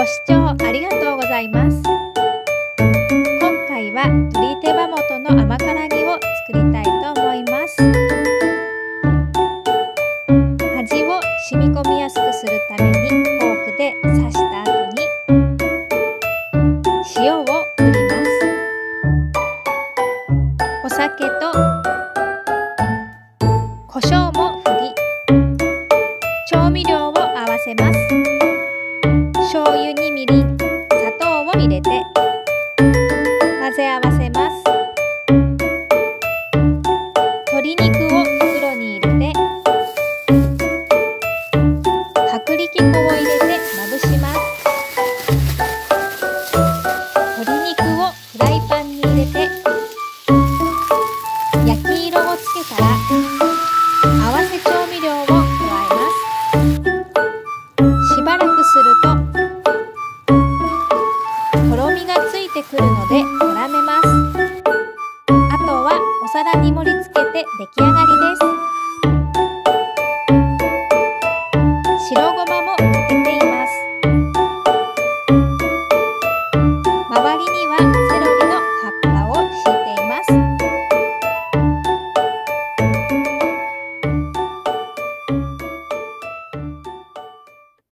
視聴ありがとうございます。今回は鶏手羽元の甘辛煮を作りたいと思います。味を染み込みやすくするためにフォークで刺した後に塩を振ります。お酒と胡椒も振り、調味料を合わせます。醤油にみりん、砂糖を入れて混ぜ合わせます。鶏肉を袋に入れて薄力粉を入れてまぶします。鶏肉をフライパンに入れて焼き色をつけたら合わせ調味料を加えます。しばらくするととろみがついてくるので絡めます。あとはお皿に盛り付けて出来上がりです。